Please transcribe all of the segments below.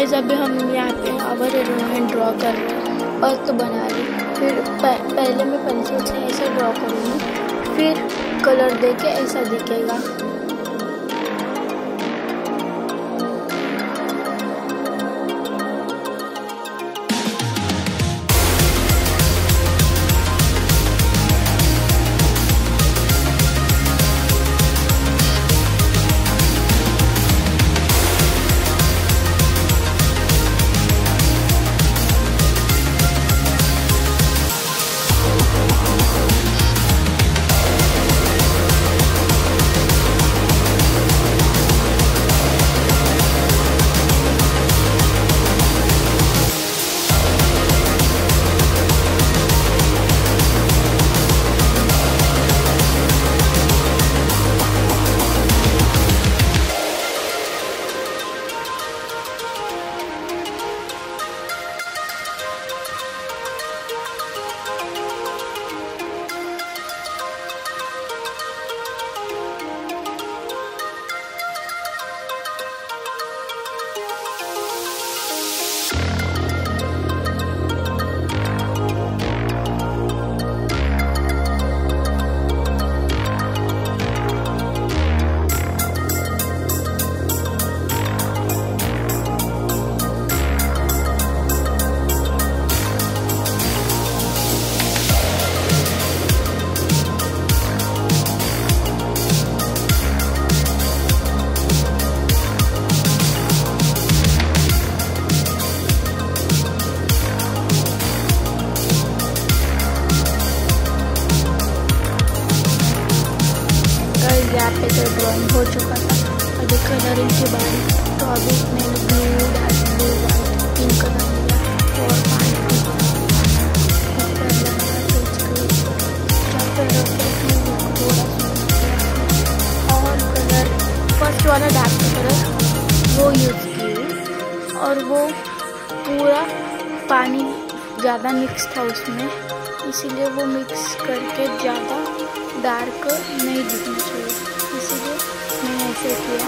Guys अभी हम यहाँ पे आवर एरोप्लेन ड्रॉ कर रहे हैं, अर्थ बना रहे हैं। फिर पहले मैं पेंसिल से ऐसा ड्रॉ करूँगी, फिर कलर देके ऐसा दिखेगा। यहाँ पे तो ड्राइंग हो चुका था, अभी कलरिंग की बारी। तो अभी मैंने ब्लू वाइट पिंक कलर लिया और पानी और कलर फर्स्ट वाला डार्क कलर वो यूज़ किए, और वो पूरा पानी ज़्यादा मिक्स था उसमें, इसीलिए वो मिक्स करके ज़्यादा डार्क नहीं दिखना चाहिए, इसीलिए मैंने ऐसे किया।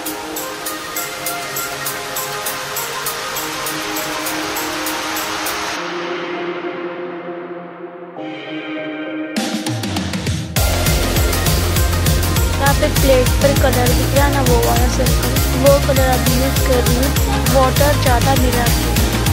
यहाँ पे प्लेट पर कलर दिख रहा है ना, वो वाला सर्कल, वो कलर अभी यूज़ कर रही हूँ, वाटर ज़्यादा मिला है।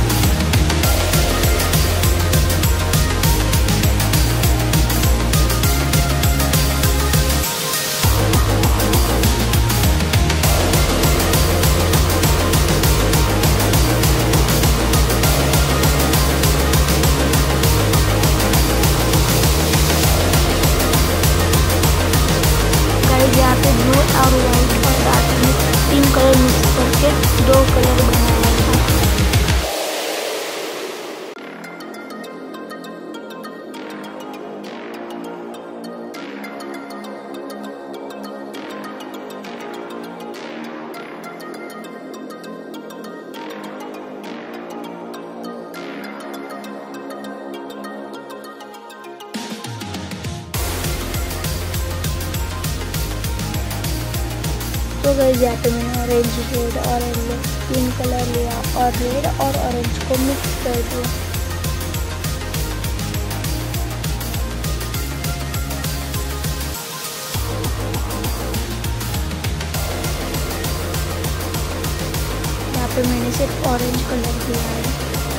यहाँ पे ब्लू और वाइट और डार्क में 3 कलर मिक्स करके 2 कलर बनाया था। तो गाइस यहाँ पे मैंने ऑरेंज, रेड और येलो 3 कलर लिया और रेड और ऑरेंज को मिक्स कर दिया। यहाँ पे मैंने सिर्फ ऑरेंज कलर दिया है।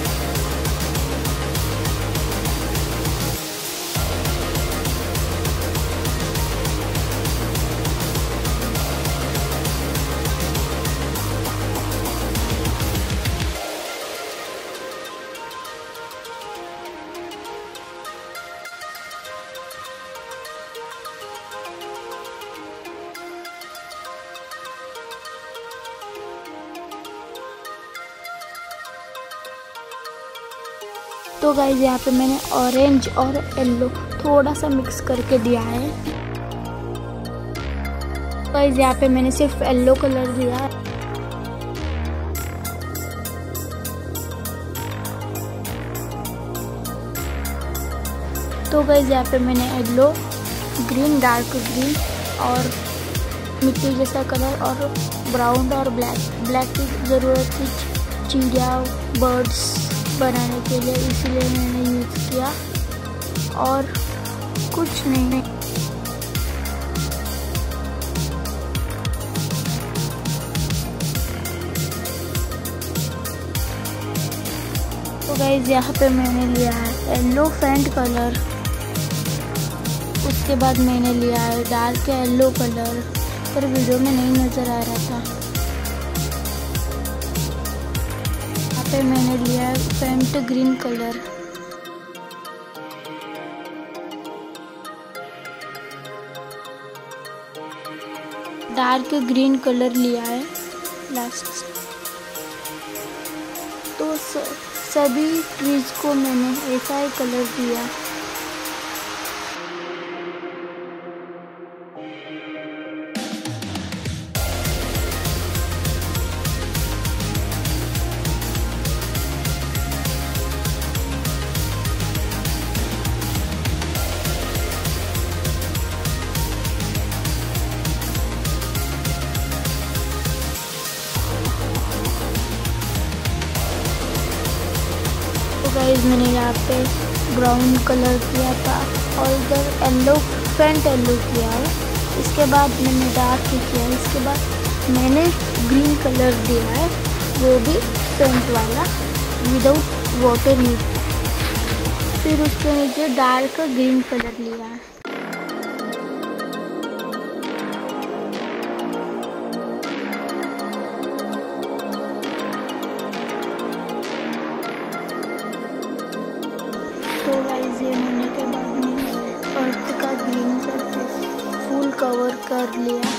तो गाइस यहाँ पे मैंने ऑरेंज और येलो थोड़ा सा मिक्स करके दिया है। गाइस यहाँ पे मैंने सिर्फ येलो कलर दिया है। तो गाइस यहाँ पे मैंने येलो, ग्रीन, डार्क ग्रीन और मिट्टी जैसा कलर और ब्राउन और ब्लैक की ज़रूरत थी चिड़िया बर्ड्स बनाने के लिए, इसलिए मैंने यूज़ किया और कुछ नहीं। तो गाइस यहाँ पे मैंने लिया है येलो फेंट कलर, उसके बाद मैंने लिया है डार्क येलो कलर, पर वीडियो में नहीं नज़र आ रहा था। यहाँ पे मैंने लिया है faint green colour, dark green colour लिया है लास्ट। तो सभी ट्रीज को मैंने ऐसा ही कलर दिया। तो गाइस मैंने यहाँ पे ब्राउन कलर किया था और इधर येलो फेंट येलो किया है। इसके बाद मैंने डार्क किया है, इसके बाद मैंने ग्रीन कलर दिया है, वो भी फेंट वाला विदाउट वाटर यूज। फिर उसके नीचे डार्क ग्रीन कलर लिया है। तो गाइस ये होने के बाद मैंने अर्थ का ग्रीन सरफेस फुल कवर कर लिया।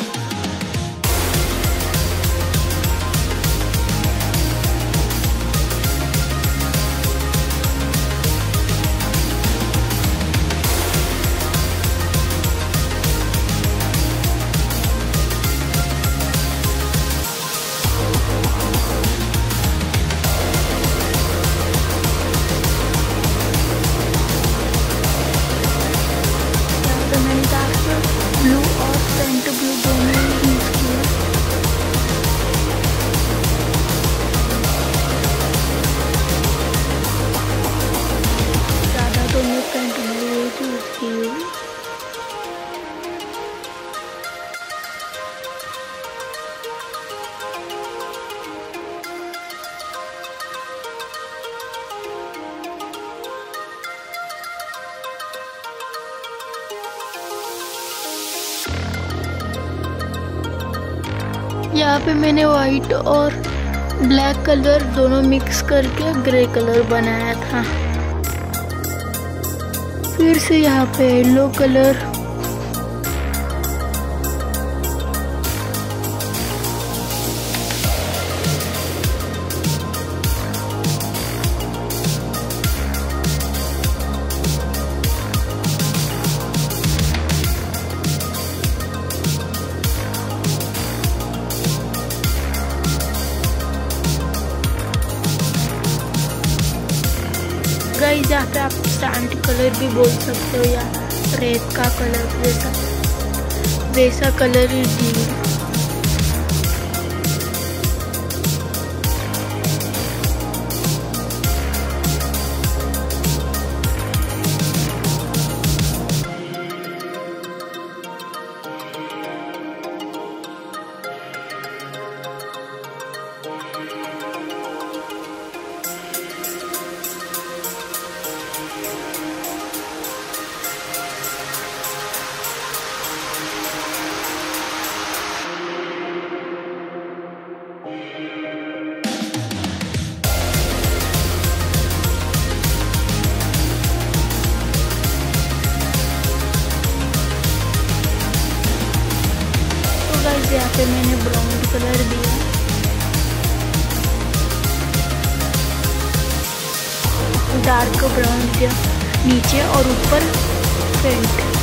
ब्लू और फेंट ब्लू दोनों यूज किए। ज़्यादा तो मैं फेंट ब्लू यूज की हूँ। यहाँ पे मैंने वाइट और ब्लैक कलर दोनों मिक्स करके ग्रे कलर बनाया था। फिर से यहाँ पे येलो कलर, गाइस यहाँ पे आप सैंड कलर भी बोल सकते हो या रेत का कलर, वैसा कलर ही दी। यहाँ पे मैंने ब्राउन कलर दिया, डार्क ब्राउन दिया नीचे और ऊपर पेंट।